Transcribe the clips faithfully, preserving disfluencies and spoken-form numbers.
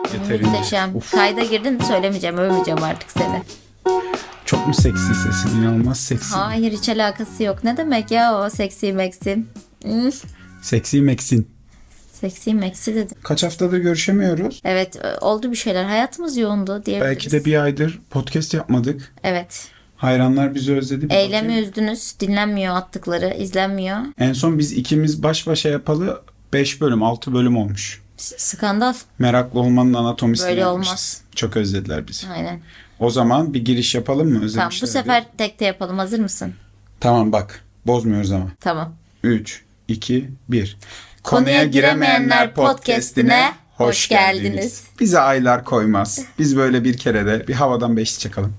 Yeterince. Muhteşem. Uf. Kayda girdin, söylemeyeceğim, övmeyeceğim artık seni. Çok mu seksi sesin? İnanılmaz seksi. Hayır, hiç alakası yok. Ne demek ya o seksi meksi? Hmm. Seksi meksin. Seksi meksi dedim. Kaç haftadır görüşemiyoruz. Evet, oldu bir şeyler. Hayatımız yoğundu diyebiliriz. Belki de bir aydır podcast yapmadık. Evet. Hayranlar bizi özledi. Bir Eylemi bakayım. üzdünüz. Dinlenmiyor attıkları, izlenmiyor. En son biz ikimiz baş başa yapalı beş bölüm, altı bölüm olmuş. S- Skandal. Meraklı olmanın anatomisini Böyle yapmışız. olmaz. Çok özlediler bizi. Aynen. O zaman bir giriş yapalım mı? Tamam, Özlemişler bu sefer diye. tekte yapalım. Hazır mısın? Tamam bak. Bozmuyoruz ama. Tamam. üç, iki, bir. Konuya Giremeyenler podcast'ine hoş geldiniz. Bize aylar koymaz. Biz böyle bir kerede bir havadan beşli çakalım.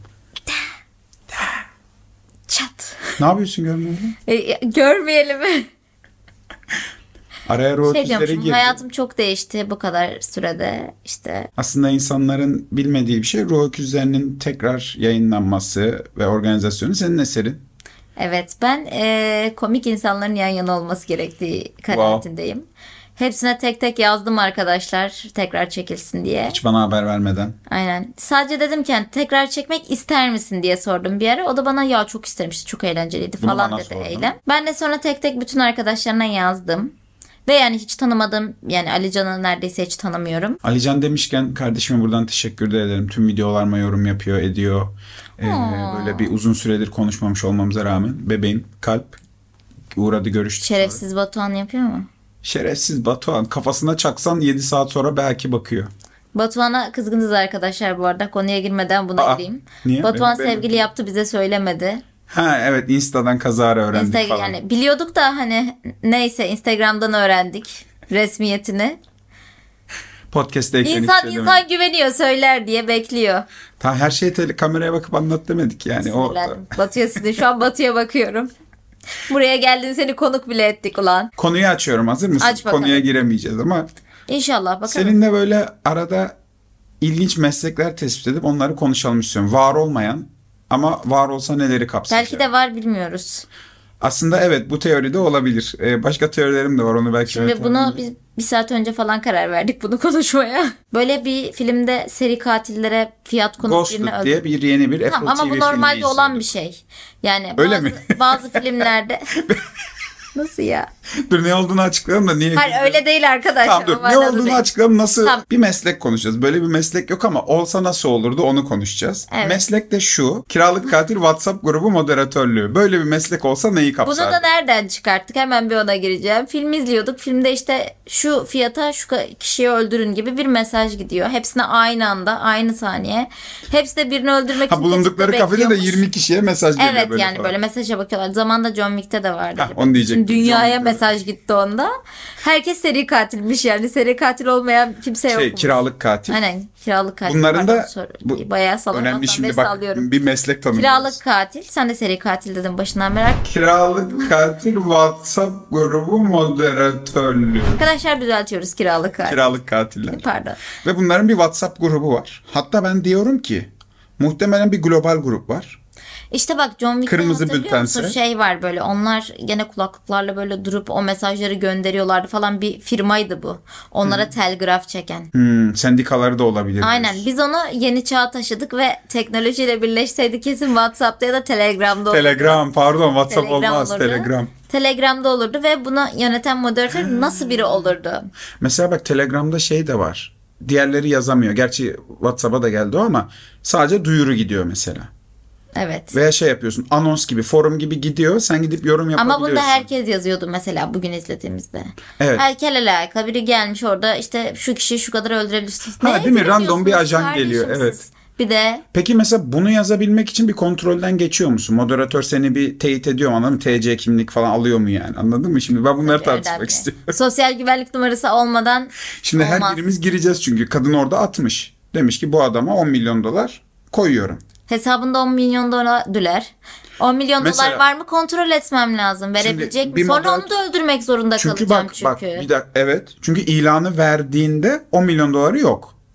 Çat. Ne yapıyorsun görmüyor musun? E, görmeyelim mi? Araya ruh Şey ötüzleri diyormuşum, girdi. hayatım çok değişti bu kadar sürede. İşte Aslında insanların bilmediği bir şey ruh öküzlerinin tekrar yayınlanması ve organizasyonu senin eserin. evet, ben e, komik insanların yan yana olması gerektiği kanaatindeyim. Hepsine tek tek yazdım arkadaşlar, tekrar çekilsin diye. Hiç bana haber vermeden. Aynen. Sadece dedim ki hani tekrar çekmek ister misin diye sordum bir ara. O da bana ya çok isterim, işte çok eğlenceliydi Bunu falan bana dedi sordun. Eylem. Ben de sonra tek tek bütün arkadaşlarına yazdım. Ve yani hiç tanımadım, yani Alican'ı neredeyse hiç tanımıyorum. Alican demişken kardeşime buradan teşekkür de ederim. Tüm videolarıma yorum yapıyor, ediyor. Ee, böyle bir uzun süredir konuşmamış olmamıza rağmen bebeğim kalp uğradı, görüştük. sonra. Şerefsiz Batuhan yapıyor mu? Şerefsiz Batuhan. Kafasına çaksan yedi saat sonra belki bakıyor. Batuhan'a kızgınız arkadaşlar bu arada. Konuya girmeden buna Aa, gireyim. niye? Batuhan Benim- sevgili benim- yaptı, bize söylemedi. Ha evet, Insta'dan kazara öğrendik Insta- falan. yani biliyorduk da hani neyse, Instagram'dan öğrendik resmiyetini. Podcast'teyken İnsan hiç söylemedim. insan güveniyor, söyler diye bekliyor. Ta her şeyi tele kameraya bakıp anlat demedik yani. O Sinirlendim. Batu'ya sinir. Şu an Batu'ya bakıyorum. Buraya geldin, seni konuk bile ettik ulan. konuyu açıyorum. Hazır mısın? Aç bakalım. Konuya giremeyeceğiz ama İnşallah bakalım. seninle böyle arada ilginç meslekler tespit edip onları konuşalım istiyorum. Var olmayan ama var olsa neleri kapsayacak? Belki de var, bilmiyoruz. Aslında evet, bu teoride olabilir. Ee, başka teorilerim de var, onu belki... Şimdi evet, bunu evet. biz bir saat önce falan karar verdik bunu konuşmaya. Böyle bir filmde seri katillere fiyat konup birini Ghosted öldür. diye bir yeni bir Apple Tamam, ama T V bu normalde filmi olan izledim. bir şey. Yani Öyle bazı, mi? bazı filmlerde nasıl ya? Dur, ne olduğunu açıklayalım da niye... Hayır, öyle değil arkadaşlar. Tamam dur, O ne manada olduğunu değil. açıklayalım, nasıl Tamam. bir meslek konuşacağız. Böyle bir meslek yok ama olsa nasıl olurdu onu konuşacağız. Evet. Meslek de şu: kiralık katil WhatsApp grubu moderatörlüğü. Böyle bir meslek olsa neyi Bunu kapsardı? da nereden çıkarttık? Hemen bir ona gireceğim. Film izliyorduk. Filmde işte şu fiyata şu kişiyi öldürün gibi bir mesaj gidiyor. Hepsine aynı anda, aynı saniye. Hepsi de birini öldürmek Ha, için bulundukları tetikte kafede de bekliyormuş. yirmi kişiye mesaj geliyor Evet, böyle yani falan. böyle mesaja bakıyorlar. Zamanında John Wick'te de vardı. Ha, onu diyecektim. Bütün dünyaya John Wick'te. mesaj gitti onda. Herkes seri katilmiş yani. Seri katil olmayan kimse yok. Şey, kiralık katil. Aynen, kiralık katil. Bunların da Pardon, bu, sor- bayağı sallamam. önemli şimdi bak, sallıyorum. bir meslek tanımlıyoruz. Kiralık katil. Sen de seri katil dedin başından merak. Kiralık katil WhatsApp grubu moderatörlüğü. Arkadaşlar düzeltiyoruz, kiralık katil. Kiralık katiller. Pardon. Ve bunların bir WhatsApp grubu var. Hatta ben diyorum ki muhtemelen bir global grup var. İşte bak, John Wick'te Kırmızı hatırlıyor musun? bültense. Şey var böyle, onlar gene kulaklıklarla böyle durup o mesajları gönderiyorlardı falan, bir firmaydı bu. Onlara telgraf çeken. Hmm, sendikaları da olabilir. Aynen, biz onu yeni çağa taşıdık ve teknolojiyle birleşseydi kesin WhatsApp'ta ya da Telegram'da olurdu. Telegram, pardon, WhatsApp Telegram olmaz, olurdu. Telegram. Telegram'da olurdu ve bunu yöneten moderatör nasıl biri olurdu? Mesela bak, Telegram'da şey de var. Diğerleri yazamıyor. Gerçi WhatsApp'a da geldi o ama sadece duyuru gidiyor mesela. Evet. Veya şey yapıyorsun, anons gibi, forum gibi gidiyor. Sen gidip yorum yapabiliyorsun. Ama bunda herkes yazıyordu mesela bugün izlediğimizde. Evet. Herkel alaka biri gelmiş orada, işte şu kişiyi şu kadar öldürebilirsiniz. Ha, Neye değil mi? Random bir güveniyorsunuz ajan geliyor, kardeşim evet. siz? Bir de Peki mesela bunu yazabilmek için bir kontrolden geçiyor musun? Moderatör seni bir teyit ediyor mu, anladın mı? T C kimlik falan alıyor mu yani, anladın mı? Şimdi ben bunları tartışmak önemli. istiyorum. Sosyal güvenlik numarası olmadan Şimdi olmaz. her birimiz gireceğiz çünkü kadın orada atmış. Demiş ki bu adama on milyon dolar koyuyorum. Hesabında on milyon dolar düler. on milyon Mesela- dolar var mı kontrol etmem lazım. Verebilecek Şimdi mi? bir Sonra moderat- onu da öldürmek zorunda Çünkü kalacağım bak çünkü. bak bir dakika, evet. Çünkü ilanı verdiğinde on milyon doları yok.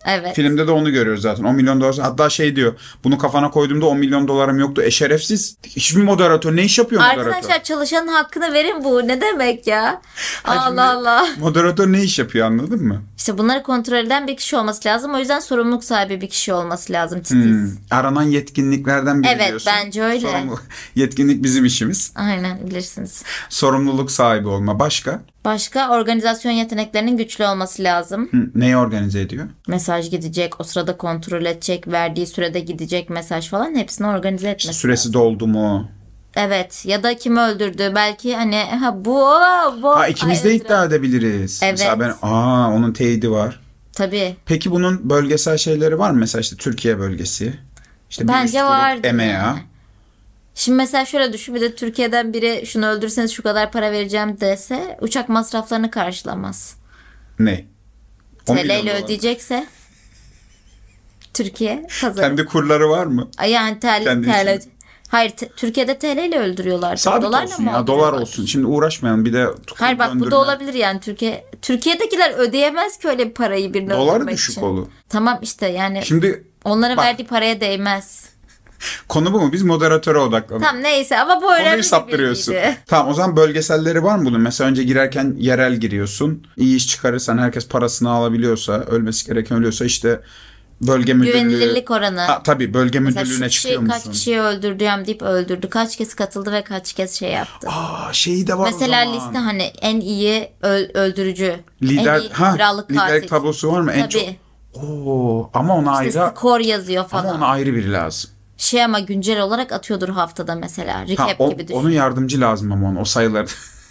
Evet. Filmde de onu görüyoruz zaten. on milyon dolar. Hatta şey diyor. Bunu kafana koyduğumda on milyon dolarım yoktu. E şerefsiz. Hiçbir moderatör ne iş yapıyor moderatör? Arkadaşlar çalışanın hakkını verin, bu ne demek ya? Ha, şimdi Allah Allah. Moderatör ne iş yapıyor, anladın mı? İşte bunları kontrol eden bir kişi olması lazım. O yüzden sorumluluk sahibi bir kişi olması lazım. Titiz. Hmm. Aranan yetkinliklerden biri Evet, diyorsun. bence öyle. Sorumlu... Yetkinlik bizim işimiz. Aynen, bilirsiniz. Sorumluluk sahibi olma. Başka? Başka, organizasyon yeteneklerinin güçlü olması lazım. Hı, neyi organize ediyor? Mesaj gidecek, o sırada kontrol edecek, verdiği sürede gidecek mesaj falan, hepsini organize etmesi İşte süresi lazım. doldu mu? Evet, ya da kimi öldürdü belki, hani ha bu bu. Ha, ikimiz de Ay, iddia edebiliriz. Evet. Mesela ben aa onun teyidi var. Tabii. Peki bunun bölgesel şeyleri var mı? Mesela işte Türkiye bölgesi. İşte bir Bence üst grup vardır E M E A. yani. Şimdi mesela şöyle düşün, bir de Türkiye'den biri şunu öldürseniz şu kadar para vereceğim dese, uçak masraflarını karşılamaz. Ne? on T L milyon ile dolar. ödeyecekse Türkiye kazanır. Kendi kurları var mı? Ay, yani T L, Kendi T L için. Hayır, te- Türkiye'de T L ile öldürüyorlar. Sabit Dolarla olsun mı ya, dolar öldürüyorlar? olsun. Şimdi uğraşmayalım bir de Hayır bak, bu döndürme. da olabilir yani. Türkiye Türkiye'dekiler ödeyemez ki öyle bir parayı birini Dolar öldürmek düşük için. olur. Tamam işte yani Şimdi onların bak, verdiği paraya değmez. konu bu mu? Biz moderatöre odaklanalım. Tamam neyse, ama bu önemli Konuyu bir saptırıyorsun. bilgiydi. Tamam, o zaman bölgeselleri var mı bunun? Mesela önce girerken yerel giriyorsun. İyi iş çıkarırsan, herkes parasını alabiliyorsa, ölmesi gereken ölüyorsa işte bölge müdürlüğü. Güvenilirlik oranı. Ha, tabii bölge Mesela şu müdürlüğüne kişi çıkıyor kaç musun? kişiyi öldürdüğüm deyip öldürdü. Kaç kez katıldı ve kaç kez şey yaptı. Aa, şeyi de var Mesela o zaman. liste, hani en iyi öl- öldürücü. Lider, en iyi ha, kiralık liderlik katil. tablosu var mı? En çok. Tabii. Oo, ama ona İşte ayrı. skor yazıyor falan. Ama ona ayrı biri lazım. Şey, ama güncel olarak atıyordur haftada mesela. Ha, Recap o, gibi düşün. onun yardımcı lazım ama ona o sayıları.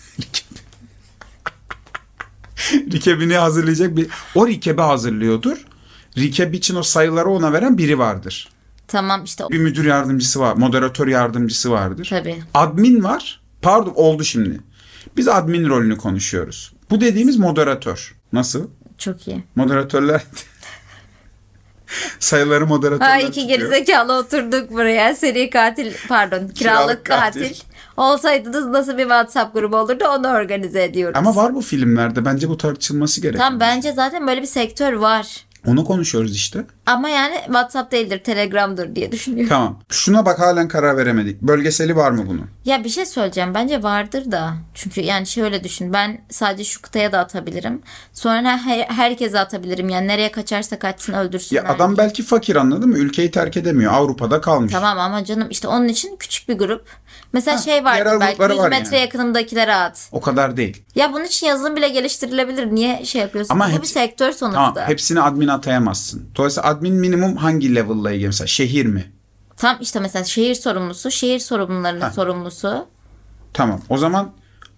Recap'ini hazırlayacak bir. O recap'i hazırlıyordur. Recap için o sayıları ona veren biri vardır. Tamam işte. Bir müdür yardımcısı var. Moderatör yardımcısı vardır. Tabii. Admin var. Pardon, oldu şimdi. Biz admin rolünü konuşuyoruz. Bu dediğimiz moderatör. Nasıl? Çok iyi. Moderatörler sayıları moderatörler Ha, iki tutuyor. gerizekalı oturduk buraya. Seri katil, pardon, kiralık, Kiralık katil. katil. Olsaydınız nasıl bir WhatsApp grubu olurdu, onu organize ediyoruz. Ama var bu filmlerde. Bence bu tartışılması gerekiyor. Tam, bence zaten böyle bir sektör var. Onu konuşuyoruz işte. Ama yani WhatsApp değildir, Telegram'dır diye düşünüyorum. Tamam. Şuna bak, halen karar veremedik. Bölgeseli var mı bunun? Ya bir şey söyleyeceğim. Bence vardır da. Çünkü yani şöyle düşün. Ben sadece şu kıtaya da atabilirim. Sonra her, herkese atabilirim. Yani nereye kaçarsa kaçsın, öldürsünler. Ya adam belki fakir, anladın mı? Ülkeyi terk edemiyor. Avrupa'da kalmış. Tamam ama canım, işte onun için küçük bir grup. Mesela Ha, şey var, yerel belki grupları yüz var metre yani. yakınımdakilere at. O kadar değil. Ya bunun için yazılım bile geliştirilebilir. Niye şey yapıyorsun? Ama Bu hepsi- bir sektör sonuçta. Tamam. Tamam, Hepsini admin atayamazsın. Dolayısıyla admin minimum hangi level'la ilgili? Mesela şehir mi? işte mesela şehir sorumlusu, şehir sorumlularının Ha. sorumlusu. Tamam. O zaman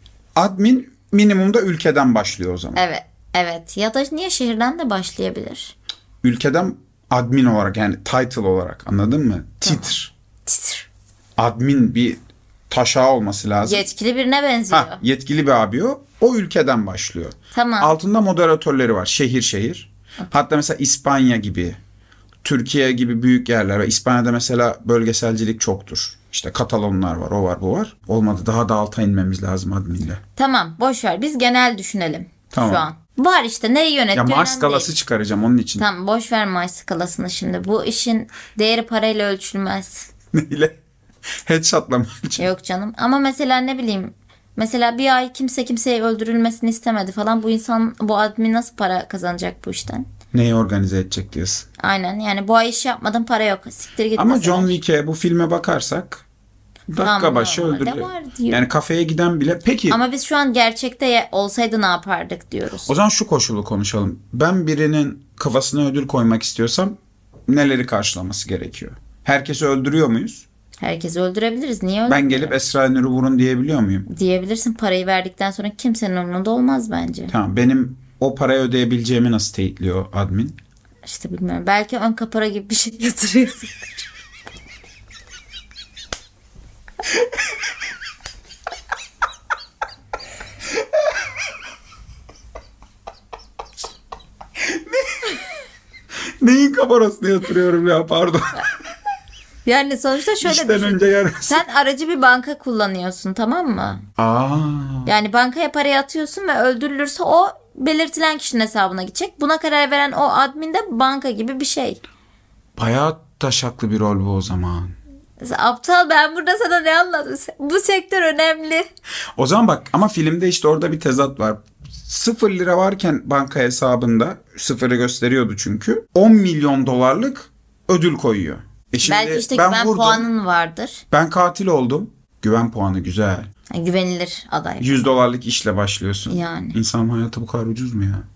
admin minimumda ülkeden başlıyor o zaman. Evet. Evet. Ya da niye şehirden de başlayabilir? Ülkeden admin olarak, yani title olarak, anladın mı? Titr. Titr. Admin bir taşağı olması lazım. Yetkili birine benziyor. Ha, yetkili bir abi o. O ülkeden başlıyor. Tamam. Altında moderatörleri var. Şehir şehir. Hatta mesela İspanya gibi, Türkiye gibi büyük yerler ve İspanya'da mesela bölgeselcilik çoktur. İşte Katalonlar var, o var, bu var. Olmadı, daha da alta inmemiz lazım adminle. Tamam, boş ver. Biz genel düşünelim Tamam. şu an. Var işte, neyi Ya yönetiyor? Mars önemli skalası değil. çıkaracağım onun için. Tamam, boş ver Mars skalasını şimdi. Bu işin değeri parayla ölçülmez. Neyle? Headshot'la mı? Yok canım. Ama mesela ne bileyim. Mesela bir ay kimse kimseye öldürülmesini istemedi falan. Bu insan, bu admin nasıl para kazanacak bu işten? Neyi organize edecek diyorsun? Aynen, yani bu ay iş yapmadım, para yok. Siktir git Ama mesela. John Wick'e, bu filme bakarsak dakika Tamam, başı normalde öldürülüyor. var diyor. Yani kafeye giden bile. Peki Ama biz şu an gerçekte ye- olsaydı ne yapardık diyoruz. o zaman şu koşulu konuşalım. Ben birinin kafasına ödül koymak istiyorsam neleri karşılaması gerekiyor? Herkesi öldürüyor muyuz? Herkesi öldürebiliriz. Niye Ben öldürmüyoruz? gelip Esra Nur'u vurun diyebiliyor muyum? Diyebilirsin, parayı verdikten sonra kimsenin umurunda olmaz bence. Tamam, benim o parayı ödeyebileceğimi nasıl teyitliyor admin? İşte bilmiyorum. Belki ön kapora gibi bir şey götürüyorsun. Neyin kabarasına yatırıyorum ya, pardon. Yani sonuçta şöyle İşten düşün. önce yer. Sen aracı bir banka kullanıyorsun, tamam mı? Aa. Yani bankaya parayı atıyorsun ve öldürülürse o belirtilen kişinin hesabına gidecek. Buna karar veren o admin de banka gibi bir şey. Bayağı taşaklı bir rol bu o zaman. Aptal, ben burada sana ne anladım? Bu sektör önemli. O zaman bak, ama filmde işte orada bir tezat var. Sıfır lira varken banka hesabında, sıfırı gösteriyordu çünkü, on milyon dolarlık ödül koyuyor. E şimdi belki işte ben güven vurdum, puanın vardır. ben katil oldum. Güven puanı güzel. Yani güvenilir aday. yüz dolarlık işle başlıyorsun. Yani. İnsan hayatı bu kadar ucuz mu ya?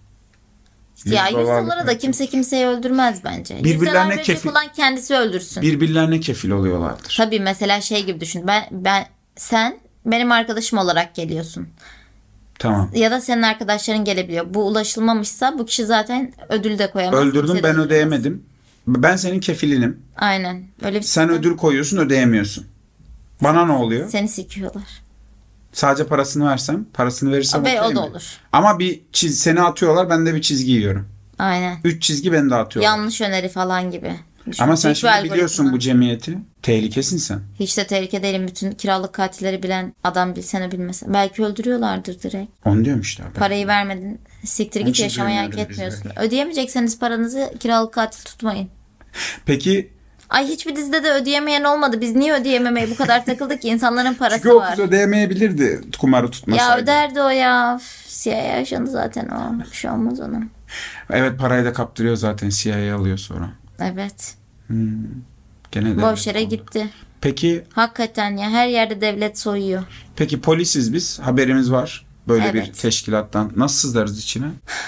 Ya yüz dolara da kimse kimseyi öldürmez bence. Birbirlerine yüz kefil, olan kendisi öldürsün. birbirlerine kefil oluyorlardır. Tabii mesela şey gibi düşün. Ben ben sen benim arkadaşım olarak geliyorsun. Tamam. Ya da senin arkadaşların gelebiliyor. Bu ulaşılmamışsa bu kişi zaten ödül de koyamaz. Öldürdüm, ben ödeyemedim. Ben senin kefilinim. Aynen. Öyle bir Sen sistem. ödül koyuyorsun, ödeyemiyorsun. Bana ne oluyor? Seni sikiyorlar. Sadece parasını versem, parasını verirsem Ve okey o da mi? olur. Ama bir çiz, seni atıyorlar, ben de bir çizgi yiyorum. Aynen. Üç çizgi beni de atıyorlar. Yanlış öneri falan gibi. Düşün. Ama sen Büyük bir şimdi algoritma. biliyorsun bu cemiyeti. Tehlikesin sen. Hiç de tehlike değilim. Bütün kiralık katilleri bilen adam bilsene bilmese. Belki öldürüyorlardır direkt. Onu diyorum işte abi. Parayı vermedin. Siktir Onun git, için yaşamayı hak duymuyoruz biz etmiyorsun. Ödeyemeyecekseniz paranızı kiralık katil tutmayın. Peki. Ay hiçbir dizide de ödeyemeyen olmadı. Biz niye ödeyememeye bu kadar takıldık ki? İnsanların parası Çünkü o var. kız ödeyemeyebilirdi kumarı tutmasaydı. Ya öderdi o ya. Üf, C I A ajanı zaten o. Bir şey olmaz ona. Evet, parayı da kaptırıyor zaten, C I A alıyor sonra. Evet. Hmm. Gene de Boş yere gitti. Peki. Hakikaten ya, her yerde devlet soyuyor. Peki polisiz biz. Haberimiz var. Böyle Evet. bir teşkilattan. Nasıl sızlarız içine?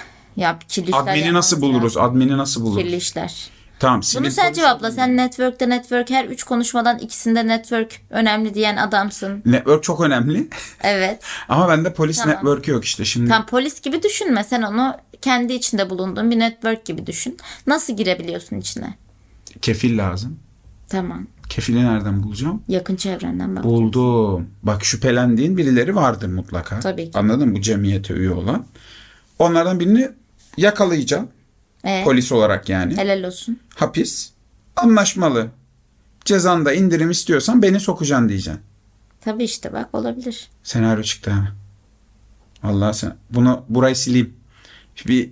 Ya kirli işler Admini nasıl yapmamız buluruz? lazım. Admini nasıl buluruz? Kirli işler. Tamam. sivil Bunu sen polis cevapla. admini. Sen network'te network her üç konuşmadan ikisinde network önemli diyen adamsın. Network çok önemli. Evet. Ama bende polis Tamam. network'ü yok işte şimdi. Tam polis gibi düşünme. Sen onu kendi içinde bulunduğun bir network gibi düşün. Nasıl girebiliyorsun içine? Kefil lazım. Tamam. Kefili nereden bulacağım? Yakın çevrenden bak. Buldum. Bak, şüphelendiğin birileri vardır mutlaka. Tabii ki. Anladın mı? Bu cemiyete üye olan. Onlardan birini yakalayacağım. Ee, Polis olarak yani. helal olsun. Hapis. Anlaşmalı. Cezanda indirim istiyorsan beni sokacaksın diyeceksin. Tabii işte bak, olabilir. Senaryo çıktı ha. Vallahi sen bunu burayı sileyim. Bir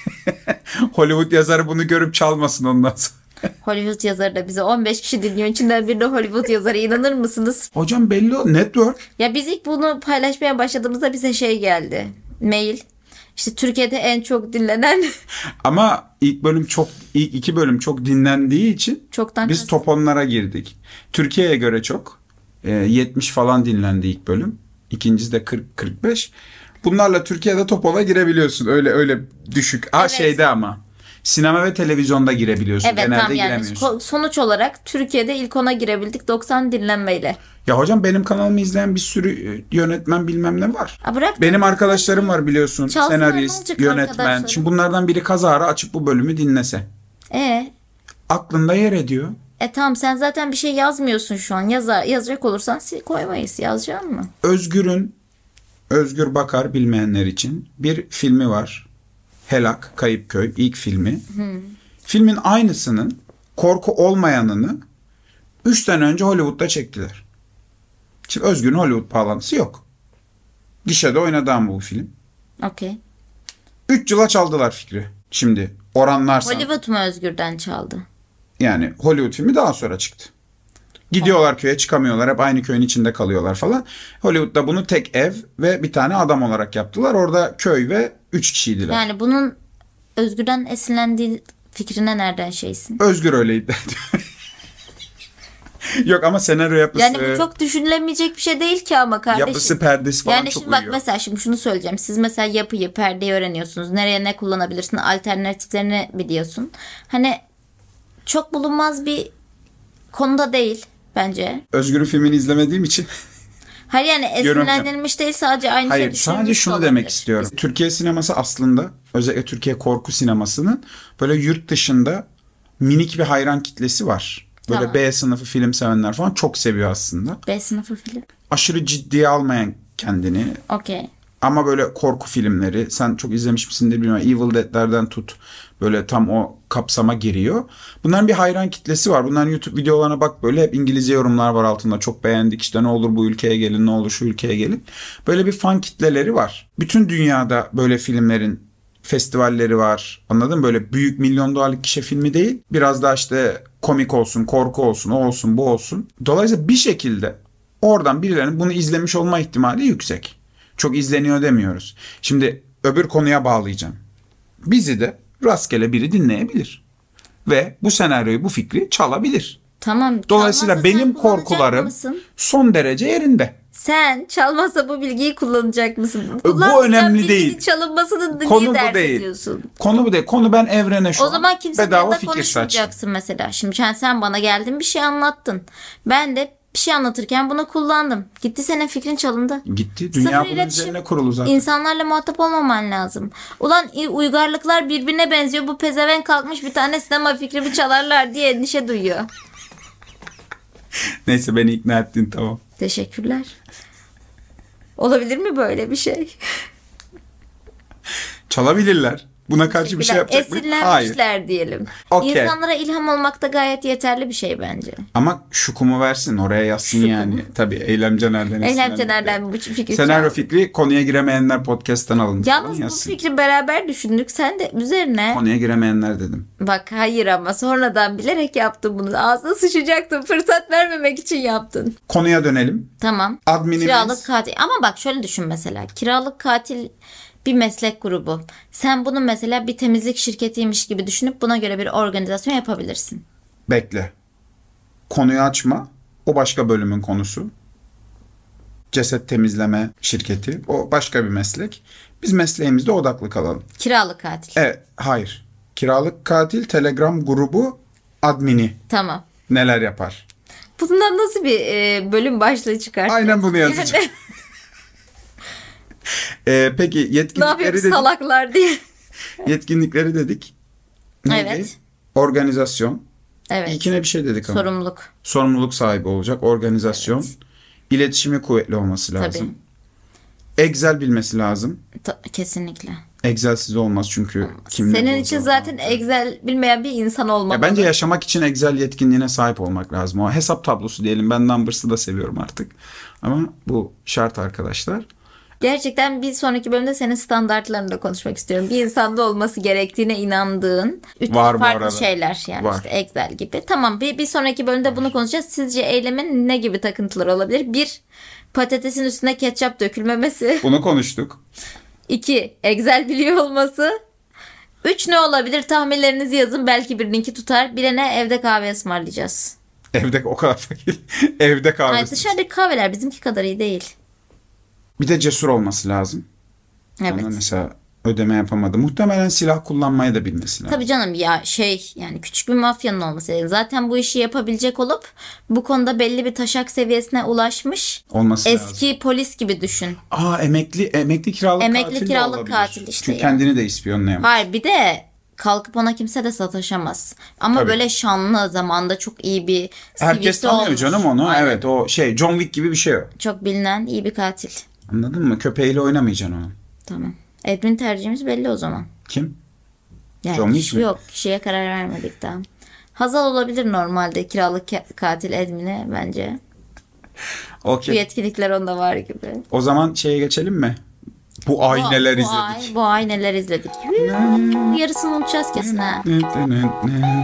Hollywood yazarı bunu görüp çalmasın ondan sonra. Hollywood yazarı da bize on beş kişi dinliyor. İçinden bir de Hollywood yazarı, inanır mısınız? Hocam belli o. Network. Ya biz ilk bunu paylaşmaya başladığımızda bize şey geldi. Mail. İşte Türkiye'de en çok dinlenen Ama ilk bölüm çok ilk iki bölüm çok dinlendiği için çoktan biz kas- top onlara girdik. Türkiye'ye göre çok. E, yetmiş falan dinlendi ilk bölüm. İkincisi de kırk kırk beş. Bunlarla Türkiye'de top ona girebiliyorsun. Öyle öyle düşük. Ha Evet. şeyde ama sinema ve televizyonda girebiliyorsun. Evet Genelde tam yani giremiyorsun. Ko- sonuç olarak Türkiye'de ilk ona girebildik doksan dinlenmeyle. Ya hocam, benim kanalımı izleyen bir sürü e, yönetmen bilmem ne var. Ha bırak. Benim arkadaşlarım var biliyorsun. Çalsınlar, ne Senarist, olacak yönetmen. arkadaşlarım? Şimdi bunlardan biri kazara açıp bu bölümü dinlese. E Aklında yer ediyor. E tamam, sen zaten bir şey yazmıyorsun şu an. Yazar, yazacak olursan sil, koymayız. Yazacak mı? Özgür'ün, Özgür Bakar bilmeyenler için bir filmi var. Helak, Kayıp Köy, ilk filmi. Hmm. Filmin aynısının, korku olmayanını üç sene önce Hollywood'da çektiler. Şimdi Özgür'ün Hollywood bağlantısı yok. Gişede oynadı ama bu film. Okey. üç yıla çaldılar fikri. Şimdi oranlarsan. Hollywood mu Özgür'den çaldı? Yani Hollywood filmi daha sonra çıktı. Gidiyorlar köye, çıkamıyorlar. Hep aynı köyün içinde kalıyorlar falan. Hollywood'da bunu tek ev ve bir tane adam olarak yaptılar. Orada köy ve üç kişiydiler. Yani bunun Özgür'den esinlendiği fikrine nereden şeysin? Özgür öyle iddia ediyor. Yok ama senaryo yapısı, Yani bu çok düşünülemeyecek bir şey değil ki ama kardeşim. yapısı, perdesi falan Yani çok şimdi bak uyuyor. mesela şimdi şunu söyleyeceğim. Siz mesela yapıyı, perdeyi öğreniyorsunuz. Nereye ne kullanabilirsin? Alternatiflerini biliyorsun. Hani çok bulunmaz bir konuda değil bence. Özgür'ün filmini izlemediğim için. Hayır yani Yorum esinlenilmiş değil, sadece aynı Hayır, şey sadece düşünülmüş şunu olabilir. demek istiyorum. Türkiye sineması aslında, özellikle Türkiye korku sinemasının böyle yurt dışında minik bir hayran kitlesi var. Böyle Tamam. B sınıfı film sevenler falan çok seviyor aslında. B sınıfı film. Aşırı ciddiye almayan kendini Okey. ama böyle korku filmleri, sen çok izlemiş misin de bilmiyorum. Evil Dead'lerden tut, böyle tam o kapsama giriyor. Bunların bir hayran kitlesi var. Bunların YouTube videolarına bak, böyle hep İngilizce yorumlar var altında. Çok beğendik işte, ne olur bu ülkeye gelin, ne olur şu ülkeye gelin. Böyle bir fan kitleleri var. Bütün dünyada böyle filmlerin festivalleri var. Anladın mı? Böyle büyük milyon dolarlık gişe filmi değil. Biraz daha işte komik olsun, korku olsun, o olsun, bu olsun. Dolayısıyla bir şekilde oradan birilerinin bunu izlemiş olma ihtimali yüksek. Çok izleniyor demiyoruz. Şimdi öbür konuya bağlayacağım. Bizi de rastgele biri dinleyebilir. Ve bu senaryoyu, bu fikri çalabilir. Tamam. Dolayısıyla çalmazsa benim sen kullanacak korkularım mısın? son derece yerinde. Sen çalmazsa bu bilgiyi kullanacak mısın? Bu Kullanmayacağın önemli bilginin değil. çalınmasını Konu niye bu dert değil. ediyorsun? Konu bu değil. Konu ben evrene şu O an zaman kimsenin bedava yanında fikir saçtım. konuşmayacaksın mesela. Şimdi sen, sen bana geldin bir şey anlattın. Ben de bir şey anlatırken bunu kullandım. Gitti senin fikrin çalındı. Gitti. Dünya Sıfır bunun iletişim. üzerine kurulu zaten. İnsanlarla muhatap olmaman lazım. Ulan i- uygarlıklar birbirine benziyor. Bu pezevenk kalkmış bir tane sinema fikrimi çalarlar diye endişe duyuyor. Neyse beni ikna ettin, tamam. Teşekkürler. Olabilir mi böyle bir şey? Çalabilirler. Buna karşı bir şey yapacak mı? Hayır. Esinlenmişler diyelim. Okey. İnsanlara ilham olmak da gayet yeterli bir şey bence. Ama şukumu versin, oraya yazsın Şukum. yani. Tabii Eylemce nereden? Eylemce nereden bu fikir Senaryo çaldı? fikri konuya giremeyenler podcast'tan alın. Yalnız bu yazsın. fikri beraber düşündük. Sen de üzerine Konuya giremeyenler dedim. bak hayır ama sonradan bilerek yaptın bunu. Ağzına sıçacaktın. Fırsat vermemek için yaptın. Konuya dönelim. Tamam. Adminimiz. Kiralık katil. Ama bak şöyle düşün mesela. Kiralık katil bir meslek grubu. Sen bunu mesela bir temizlik şirketiymiş gibi düşünüp buna göre bir organizasyon yapabilirsin. Bekle. Konuyu açma. O başka bölümün konusu. Ceset temizleme şirketi. O başka bir meslek. Biz mesleğimizde odaklı kalalım. Kiralık katil. Evet. Hayır. Kiralık katil Telegram grubu admini Tamam. neler yapar? Bundan nasıl bir e, bölüm başlığı çıkart? Aynen bunu yazacağım. Yani, Ee, peki ne yetkinlikleri yapıyoruz dedik. salaklar diye. Yetkinlikleri dedik. Neydi? Evet. Organizasyon. Evet. İlkine bir şey dedik ama. Sorumluluk. Sorumluluk sahibi olacak. Organizasyon. Evet. İletişimi kuvvetli olması lazım. Excel bilmesi lazım. Ta- kesinlikle. Excel'siz olmaz çünkü kim Senin ne için buldu zaten orada. Excel bilmeyen bir insan olmalı. Ya bence yaşamak için Excel yetkinliğine sahip olmak lazım. O hesap tablosu diyelim. Ben Numbers'ı da seviyorum artık. Ama bu şart arkadaşlar. Gerçekten bir sonraki bölümde senin standartlarını da konuşmak istiyorum. Bir insanda olması gerektiğine inandığın üç Var bu farklı arada. şeyler yani Var. işte Excel gibi. Tamam bir, bir sonraki bölümde bunu konuşacağız. Sizce eylemin ne gibi takıntıları olabilir? Bir, patatesin üstüne ketçap dökülmemesi. Bunu konuştuk. İki, Excel biliyor olması. Üç, ne olabilir? Tahminlerinizi yazın. Belki birininki tutar. Birine evde kahve ısmarlayacağız. Evde o kadar fakir. Evde kahvesi. Hayır, dışarıdaki kahveler bizimki kadar iyi değil. Bir de cesur olması lazım. Evet. Ona mesela ödeme yapamadı. Muhtemelen silah kullanmayı da bilmesi lazım. Tabii canım ya şey yani küçük bir mafyanın olması lazım. Zaten bu işi yapabilecek olup bu konuda belli bir taşak seviyesine ulaşmış. Olması Eski lazım. polis gibi düşün. Aa emekli emekli kiralık Emekli katil de kiralık olabilir. katil işte Çünkü ya. kendini de ispiyonlayamaz. Hayır bir de kalkıp ona kimse de sataşamaz. Ama Tabii. böyle şanlı zamanda çok iyi bir Herkes sivisi tanıyor olmuş. canım onu. Aynen. Evet o şey John Wick gibi bir şey o. Çok bilinen iyi bir katil. Anladın mı? Köpeğiyle oynamayacaksın onu. Tamam. Edwin tercihimiz belli o zaman. Kim? Yani John Wick kişi mi? yok. Kişiye karar vermedik daha. Hazal olabilir normalde kiralık ka- katil Edwin'e bence. Bu Okey. yetkinlikler onda var gibi. O zaman şeye geçelim mi? Bu ay Bu- neler bu izledik. Ay, bu ay neler izledik. Yarısını unutacağız kesin ha. Ne, ne, ne, ne.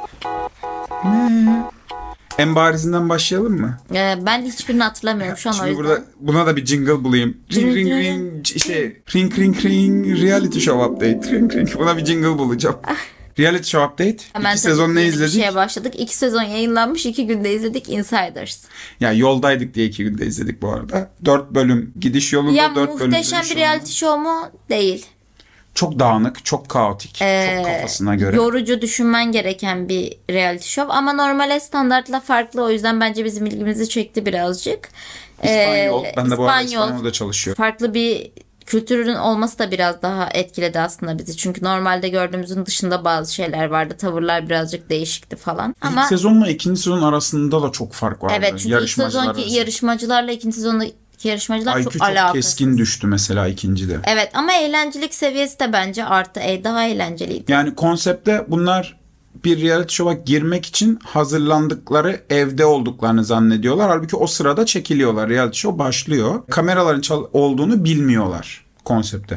Ne? En barizinden başlayalım mı? Ee, ben hiçbirini hatırlamıyorum şu an o Şimdi yüzden. burada buna da bir jingle bulayım. Ring ring ring şey ring ring ring reality show update. Ring ring. Buna bir jingle bulacağım. Reality show update. Hemen İki sezon ne yeni bir izledik? şeye başladık. İki sezon yayınlanmış. iki günde izledik. Insiders. Ya yoldaydık diye iki günde izledik bu arada. Dört bölüm gidiş yolunda, Ya dört bölüm muhteşem dönüş bir yolunda. reality show mu? Değil. Çok dağınık, çok kaotik, Ee, çok kafasına göre. Yorucu düşünmen gereken bir reality show. Ama normale standartla farklı. O yüzden bence bizim ilgimizi çekti birazcık. İspanyol. Ee, Ben de bu arada İspanyol. İspanyol'da çalışıyorum. Farklı bir kültürün olması da biraz daha etkiledi aslında bizi. Çünkü normalde gördüğümüzün dışında bazı şeyler vardı. Tavırlar birazcık değişikti falan. Ama İlk sezonla ikinci sezon arasında da çok fark vardı. evet çünkü ilk Yarışmacılar sezonki arasında. yarışmacılarla ikinci sezondaki yarışmacılar I Q çok çok alakasız. keskin düştü mesela ikincide. Evet ama eğlencelik seviyesi de bence arttı. E, daha eğlenceliydi. Yani konsepte bunlar bir reality show'a girmek için hazırlandıkları evde olduklarını zannediyorlar. Halbuki o sırada çekiliyorlar. Reality show başlıyor. Kameraların çal- olduğunu bilmiyorlar konsepte.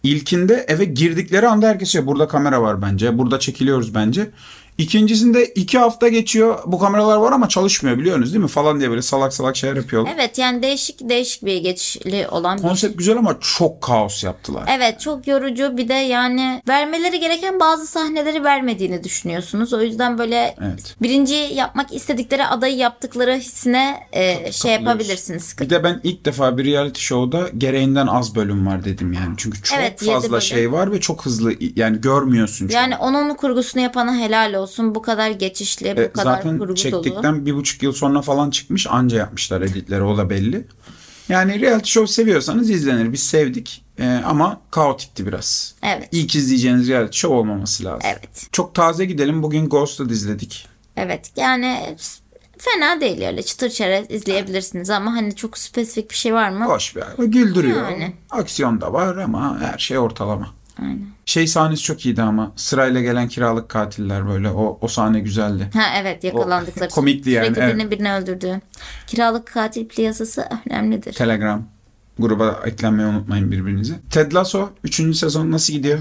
İlkinde eve girdikleri anda herkes şey, burada kamera var bence. Burada çekiliyoruz bence. İkincisinde iki hafta geçiyor. Bu kameralar var ama çalışmıyor biliyorsunuz değil mi? Falan diye böyle salak salak şeyler yapıyorlar. Evet yani değişik değişik bir geçişli olan bir Konsept güzel ama çok kaos yaptılar. Evet çok yorucu, bir de yani vermeleri gereken bazı sahneleri vermediğini düşünüyorsunuz. O yüzden böyle Evet. birinci yapmak istedikleri adayı yaptıkları hissine e, şey yapabilirsiniz. Bir de ben ilk defa bir reality show'da gereğinden az bölüm var dedim yani. Çünkü çok Evet, yedi fazla bölüm. şey var ve çok hızlı yani görmüyorsun. Yani çok. onun kurgusunu yapana helal olsun. Bu kadar geçişli, bu E, kadar zaten kurgu çektikten dolu. bir buçuk yıl sonra falan çıkmış, anca yapmışlar editleri, o da belli. Yani reality show seviyorsanız izlenir. Biz sevdik e, ama kaotikti biraz. Evet. İlk izleyeceğiniz reality show olmaması lazım. Evet. Çok taze gidelim. Bugün Ghost'u izledik. Evet yani fena değil, öyle çıtır çerez izleyebilirsiniz ama hani çok spesifik bir şey var mı? Boş bir yer. Güldürüyor. Yani. Aksiyon da var ama her şey ortalama. Aynen. Şey sahnesi çok iyiydi ama sırayla gelen kiralık katiller böyle, o o sahne güzeldi. Ha evet, yakalandıkları. O komikti yani, Sürekli evet. birini birini öldürdü. Kiralık katil piyasası önemlidir. Telegram gruba eklenmeyi unutmayın birbirinize. Ted Lasso üçüncü sezon nasıl gidiyor?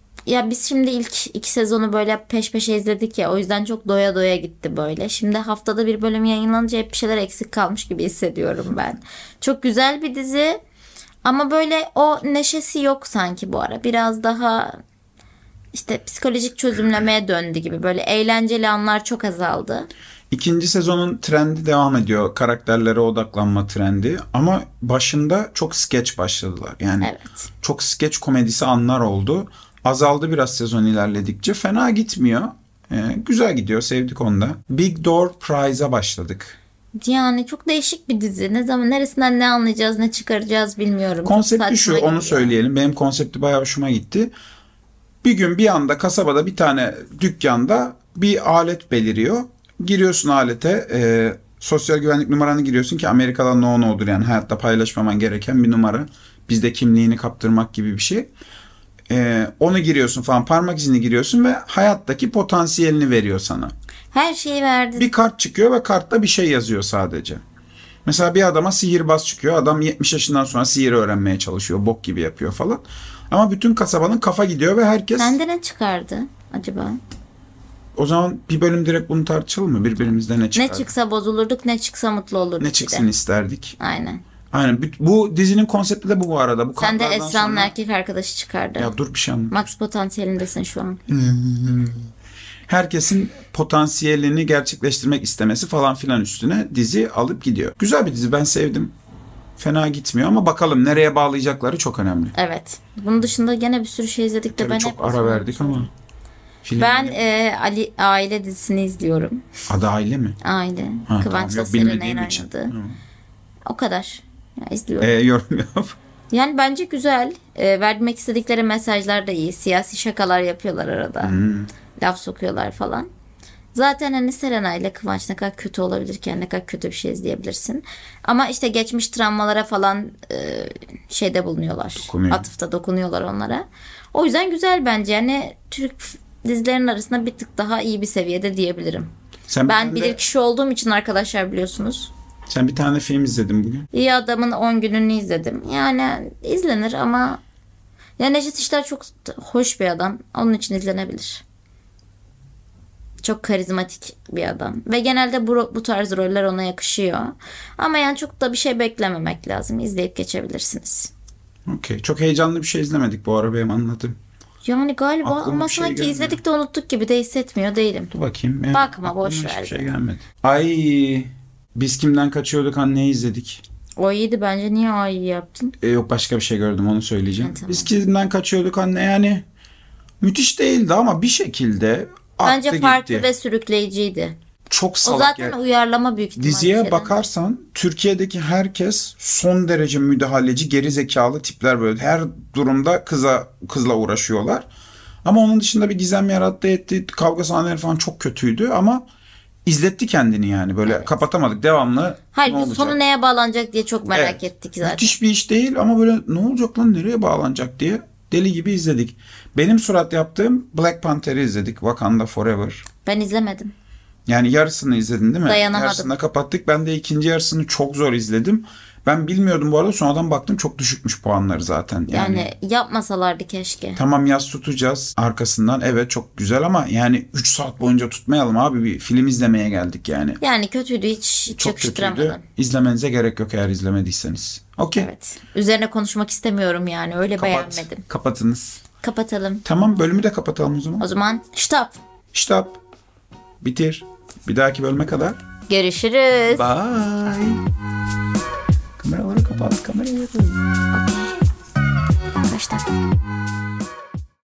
Ya biz şimdi ilk iki sezonu böyle peş peşe izledik ya, o yüzden çok doya doya gitti böyle. Şimdi haftada bir bölüm yayınlanınca hep bir şeyler eksik kalmış gibi hissediyorum ben. Çok güzel bir dizi ama böyle o neşesi yok sanki bu ara. Biraz daha işte psikolojik çözümlemeye döndü gibi, böyle eğlenceli anlar çok azaldı. İkinci sezonun trendi devam ediyor. Karakterlere odaklanma trendi. Ama başında çok skeç başladılar. Yani Evet. çok skeç komedisi anlar oldu. Azaldı biraz sezon ilerledikçe. Fena gitmiyor. Ee, güzel gidiyor. Sevdik onu da. Big Door Prize'a başladık. Yani çok değişik bir dizi. Ne zaman neresinden ne anlayacağız, ne çıkaracağız bilmiyorum. Çok Konsepti şu, saçma onu gidiyor. söyleyelim. Benim konsepti bayağı hoşuma gitti. Bir gün bir anda kasabada bir tane dükkanda bir alet beliriyor. Giriyorsun alete, e, sosyal güvenlik numaranı giriyorsun ki Amerika'da no no'dur yani hayatta paylaşmaman gereken bir numara. Bizde kimliğini kaptırmak gibi bir şey. E, onu giriyorsun falan, parmak izini giriyorsun ve hayattaki potansiyelini veriyor sana. Her şeyi verdi. Bir kart çıkıyor ve kartta bir şey yazıyor sadece. Mesela bir adama sihirbaz çıkıyor. Adam yetmiş yaşından sonra sihir öğrenmeye çalışıyor. Bok gibi yapıyor falan. Ama bütün kasabanın kafa gidiyor ve herkes... Sende ne çıkardı acaba? O zaman bir bölüm direkt bunu tartışalım mı? Birbirimizde ne çıkar? Ne çıksa bozulurduk, ne çıksa mutlu olurduk. Ne bir çıksın de. isterdik. Aynen. Aynen. Bu dizinin konsepti de bu bu arada. Bu Sen de kartlardan Esra'nın sonra- erkek arkadaşı çıkardı. Ya dur bir şey anlat. Max potansiyelindesin şu an. Herkesin potansiyelini gerçekleştirmek istemesi falan filan üstüne dizi alıp gidiyor. Güzel bir dizi, ben sevdim. Fena gitmiyor ama bakalım nereye bağlayacakları çok önemli. Evet. Bunun dışında gene bir sürü şey izledik de Tabii ben çok hep ara verdik ama. Film Ben e, Ali Aile dizisini izliyorum. Adı Aile mi? Aile. Ha, Kıvanç tamam. Yok, Tatlıtuğ'un bilmediğim için. oynadığı. Hı. O kadar. Ya, izliyorum. Ee, yorum yap. Yani bence güzel. E, vermek istedikleri mesajlar da iyi. Siyasi şakalar yapıyorlar arada. Hmm. Laf sokuyorlar falan. Zaten hani Selena ile Kıvanç ne kadar kötü olabilirken ne kadar kötü bir şey izleyebilirsin. Ama işte geçmiş travmalara falan e, şeyde bulunuyorlar. Dokunuyor. Atıfta dokunuyorlar onlara. O yüzden güzel bence. Yani Türk dizilerinin arasında bir tık daha iyi bir seviyede diyebilirim. Sen bir Ben tane de- bilir kişi olduğum için arkadaşlar biliyorsunuz. Sen bir tane film izledin bugün. İyi Adam'ın on gününü izledim. Yani izlenir ama ya Necdet İşler çok hoş bir adam. Onun için izlenebilir. Çok karizmatik bir adam. Ve genelde bu, bu tarz roller ona yakışıyor. Ama yani çok da bir şey beklememek lazım. İzleyip geçebilirsiniz. Okey. Çok heyecanlı bir şey izlemedik bu ara benim anladığım. Yani galiba Aklıma ama bir şey sanki gelmiyor. izledik de unuttuk gibi de hissetmiyor değilim. Dur bakayım. Yani Bakma, aklıma boş hiçbir ver şey be. gelmedi. Ay, biz kimden kaçıyorduk anneyi izledik. O iyiydi bence. Niye o iyi yaptın? E, yok, başka bir şey gördüm, onu söyleyeceğim. Ha, tamam. Biz kimden kaçıyorduk anne, yani müthiş değildi ama bir şekilde aktı Bence gitti. farklı ve sürükleyiciydi. Çok O salak. zaten ya. uyarlama büyük ihtimalle. Diziye şeyden. bakarsan Türkiye'deki herkes son derece müdahaleci, geri zekalı tipler böyle. Her durumda kıza kızla uğraşıyorlar. Ama onun dışında bir gizem yarattı etti. Kavga sahneleri falan çok kötüydü ama izletti kendini yani. Böyle kapatamadık. Devamlı Hayır, ne bu olacak? sonu neye bağlanacak diye çok merak Evet. ettik zaten. Müthiş bir iş değil ama böyle ne olacak lan, nereye bağlanacak diye deli gibi izledik. Benim surat yaptığım Black Panther'i izledik. Wakanda Forever. Ben izlemedim. Yani yarısını izledin değil mi? Dayanamadım. Yarısını kapattık. Ben de ikinci yarısını çok zor izledim. Ben bilmiyordum bu arada, sonradan baktım çok düşükmüş puanları zaten. Yani, Yani yapmasalardı keşke. tamam yaz tutacağız arkasından, evet çok güzel ama yani üç saat boyunca tutmayalım abi, bir film izlemeye geldik yani. Yani kötüydü, hiç, hiç Çok yakıştıramadım. kötüydü. İzlemenize gerek yok eğer izlemediyseniz. Okey. Evet. Üzerine konuşmak istemiyorum yani, öyle Kapat. beğenmedim. Kapatınız. Kapatalım. Tamam, bölümü de kapatalım o zaman. O zaman stop. Stop. Bitir. Bir dahaki bölüme kadar. Görüşürüz. Bye. Kameraları kapat. Kamerayı.